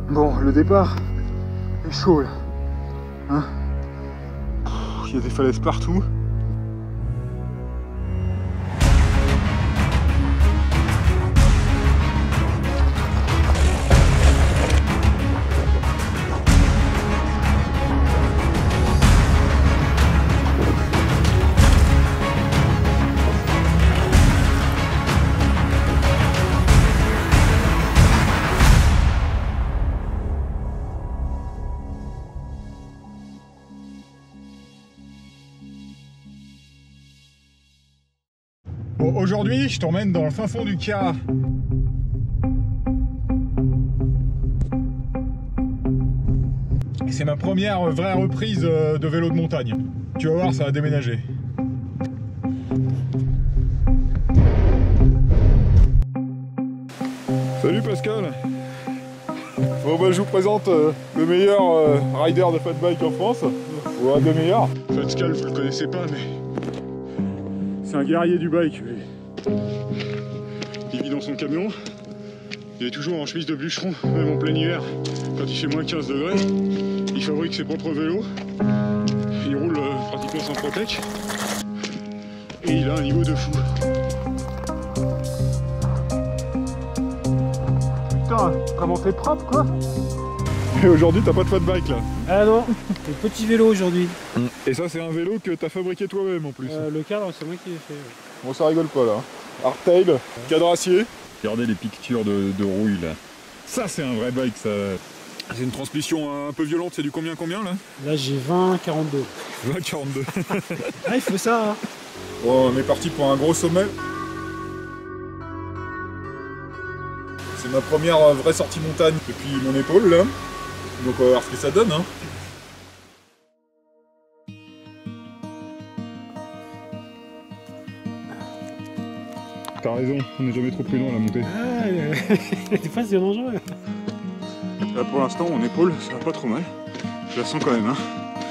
Bon, le départ est chaud là. Hein, il y a des falaises partout. Bon, aujourd'hui, je t'emmène dans le fin fond du Kira. C'est ma première vraie reprise de vélo de montagne. Tu vas voir, ça va déménager. Salut Pascal. Bon bah, je vous présente le meilleur rider de fat bike en France. Ou un des meilleurs. Pascal, vous le connaissez pas, mais c'est un guerrier du bike. Il vit dans son camion. Il est toujours en chemise de bûcheron, même en plein hiver. Quand il fait moins 15 degrés, il fabrique ses propres vélos. Il roule pratiquement sans protec. Et il a un niveau de fou. Putain, comment t'es propre quoi. Et aujourd'hui t'as pas de fat bike là. Ah non, c'est petit vélo aujourd'hui. Et ça c'est un vélo que t'as fabriqué toi-même en plus. Le cadre c'est moi qui l'ai fait. Bon ça rigole pas là. Hardtail, cadre acier. Regardez les piqûres de rouille là. Ça c'est un vrai bike ça. C'est une transmission un peu violente, c'est du combien là? Là j'ai 20-42. 20-42. Ah il faut ça hein. Bon on est parti pour un gros sommet. C'est ma première vraie sortie montagne depuis mon épaule là. Donc on va voir ce que ça donne hein. T'as raison, on n'est jamais trop prudent à la montée. Ah, des fois c'est dangereux. Là pour l'instant mon épaule ça va pas trop mal. Je la sens quand même hein.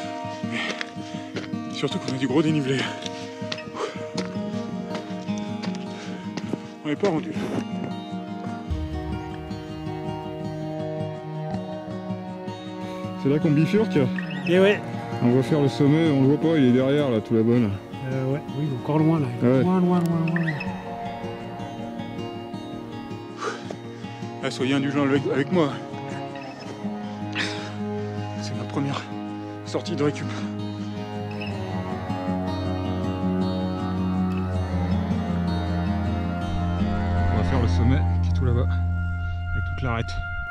Mais surtout qu'on a du gros dénivelé. On n'est pas rendu. C'est là qu'on bifurque. Et ouais. On va faire le sommet, on le voit pas, il est derrière là tout là-bas là. Ouais, oui, il est encore loin là. Ouais. Loin. Ah, soyez indulgents avec moi. C'est ma première sortie de récup. On va faire le sommet qui est tout là-bas, avec toute l'arête.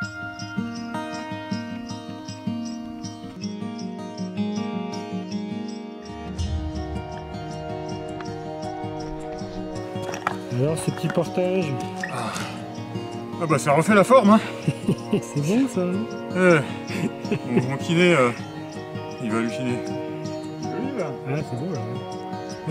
Alors ce petit portage. Ah bah ça refait la forme hein. C'est bon ça. Mon kiné, il va halluciner. Joli là. Ah c'est beau là. Super.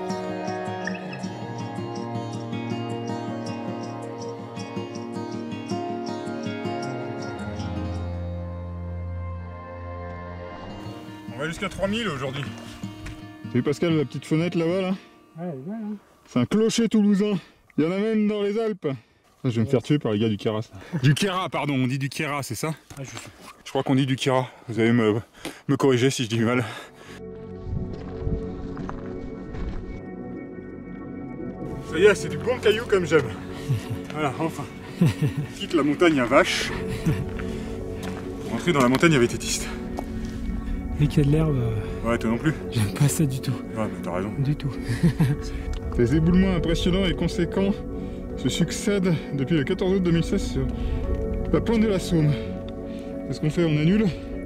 On va jusqu'à 3000 aujourd'hui. T'as vu Pascal la petite fenêtre là-bas là? Ouais, ouais. C'est un clocher toulousain. Il y en a même dans les Alpes. Je vais me faire tuer par les gars du Kira. Du Kira, pardon, on dit du Kira, c'est ça? Ah, je crois qu'on dit du Kira. Vous allez me corriger si je dis mal. Ça y est, c'est du bon caillou comme j'aime. Voilà, enfin. Quitte la montagne à vache. Pour entrer dans la montagne avec tétiste. Vu qu'il y a de l'herbe. Ouais, toi non plus. J'aime pas ça du tout. Ouais, mais t'as raison. Du tout. Des éboulements impressionnants et conséquents se succèdent depuis le 14 août 2016 sur la pointe de la Saône. Qu'est-ce qu'on fait? On annule?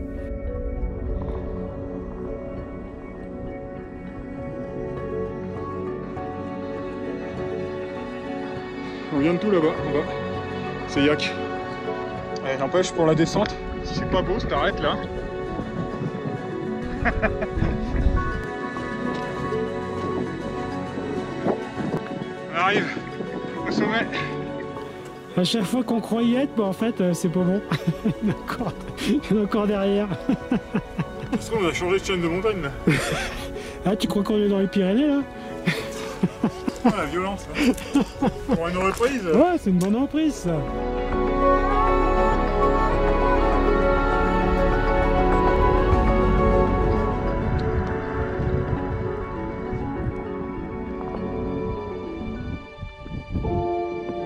On vient de tout là-bas, en bas. C'est Yak. N'empêche, pour la descente, si c'est pas beau, t'arrêtes là. On arrive au sommet. À chaque fois qu'on croit y être, bah en fait c'est pas bon. Il y en a encore derrière. Parce qu'on a changé de chaîne de montagne là. Ah tu crois qu'on est dans les Pyrénées là? Ah la violence là. Pour une reprise. Ouais c'est une bonne reprise ça.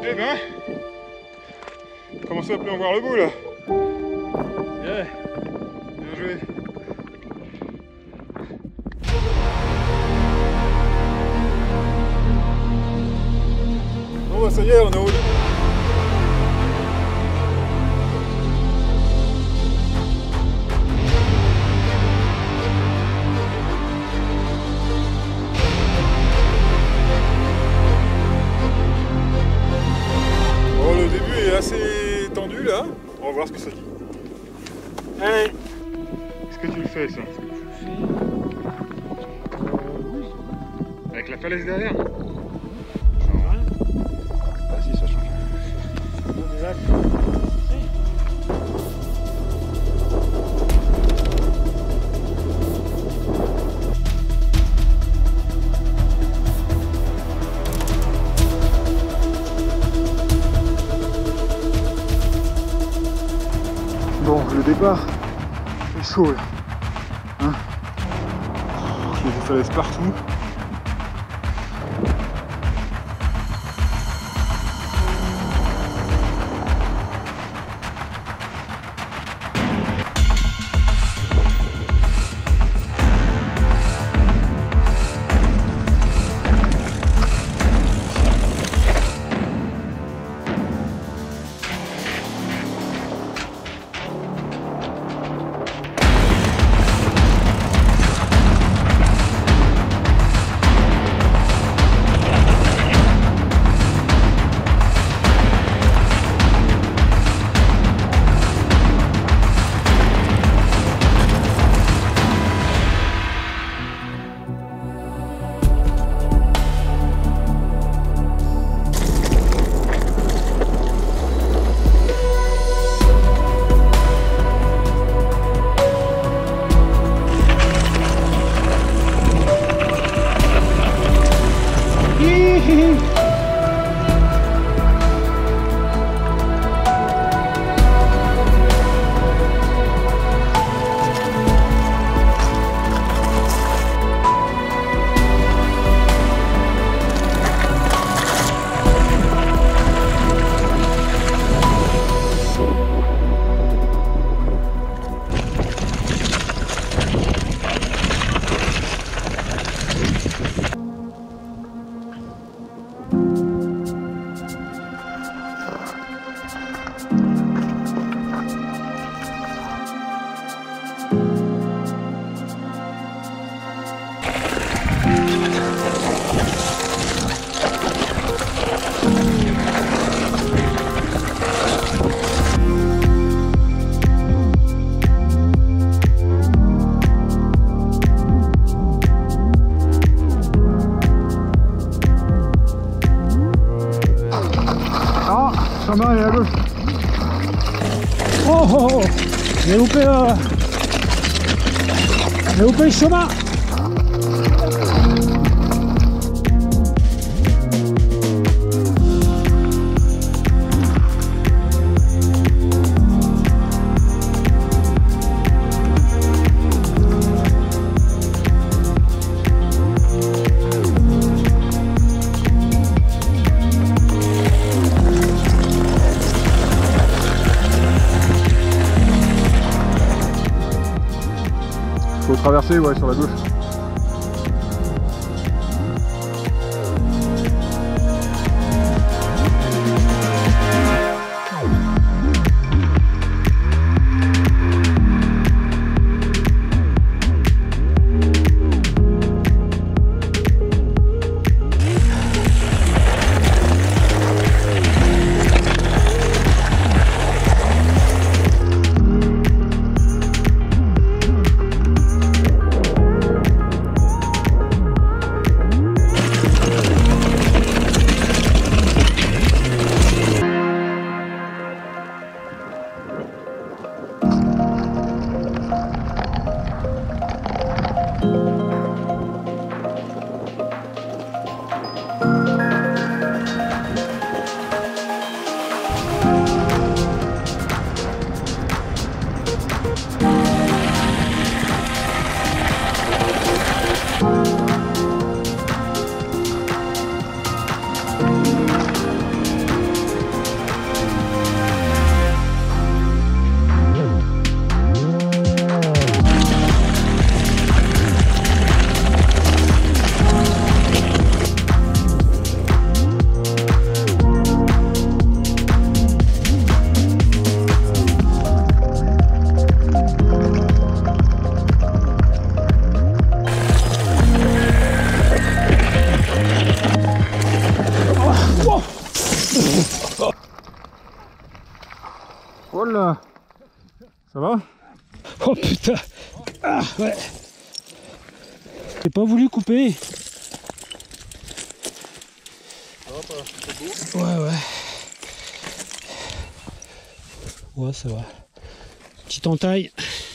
Eh ben, commencez à plus en voir le bout là. Yeah. Bien joué. Bon bah ça y est, on est au... Bon, le début est assez tendu là. On va voir ce que ça dit. Allez. Est-ce que tu le fais ça? Oui. Avec la falaise derrière? Ouais. Ah si, ça change. Bon, mais là, Bon, le départ est chaud là. Hein, il y a des falaises partout. Chemin est à gauche. oh, oh, oh. J'ai loupé le chemin. Faut traverser, ouais, sur la gauche. Ça va? Oh putain. Ah ouais. J'ai pas voulu couper. Ouais ouais. Ouais ça va. Petite entaille.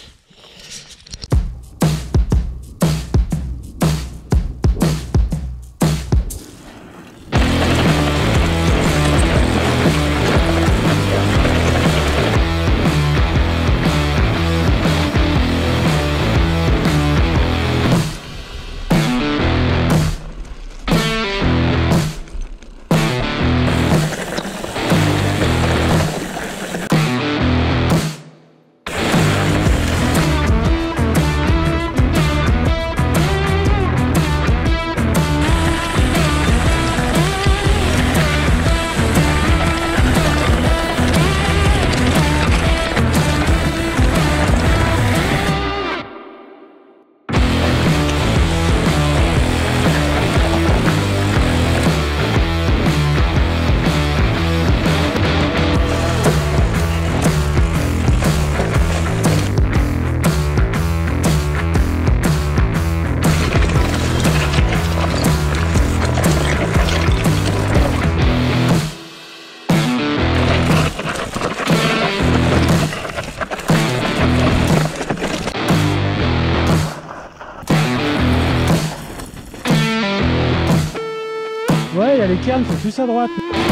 Ouais, il y a les cairns, c'est plus à droite.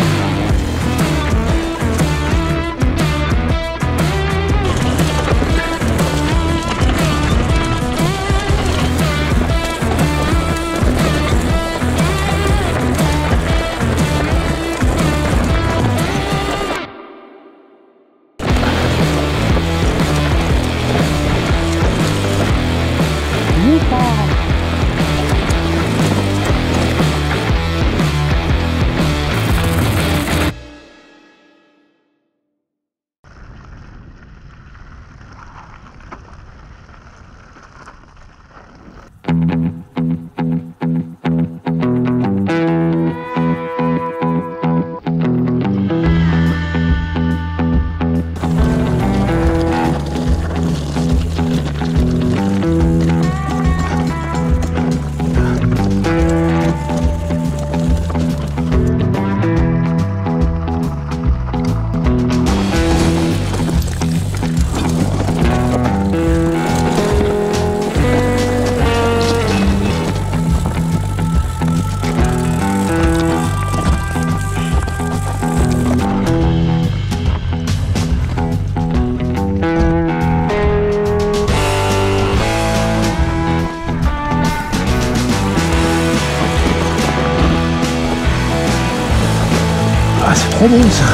Ah, c'est trop bon ça.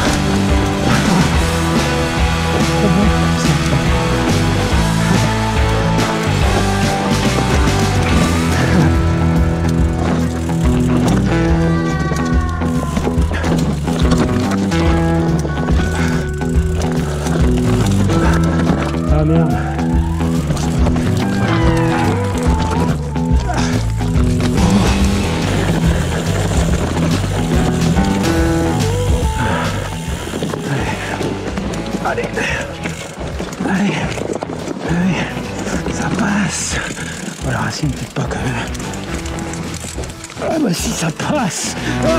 Trop bon. Ah merde. Allez, allez, allez, ça passe. Oh, la racine peut-être pas quand même. Ah bah si, ça passe.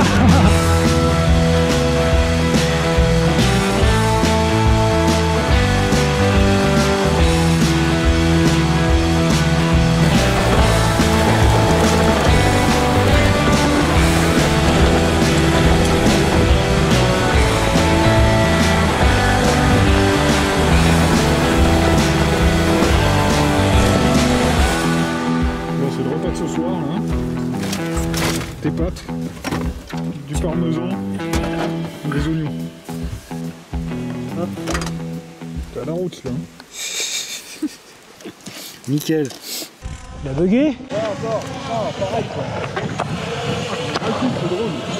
Tes pâtes, du parmesan, des oignons. Hop. T'as la route là. Nickel. Il a bugué? Ouais, encore. Non, pareil quoi. Ah, c'est drôle.